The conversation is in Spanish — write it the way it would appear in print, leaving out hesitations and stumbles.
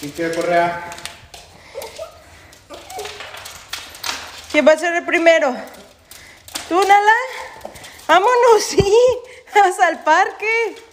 ¿Quién quiere correa? ¿Quién va a ser el primero? ¿Tú, Nala? Vámonos, sí, hasta el parque.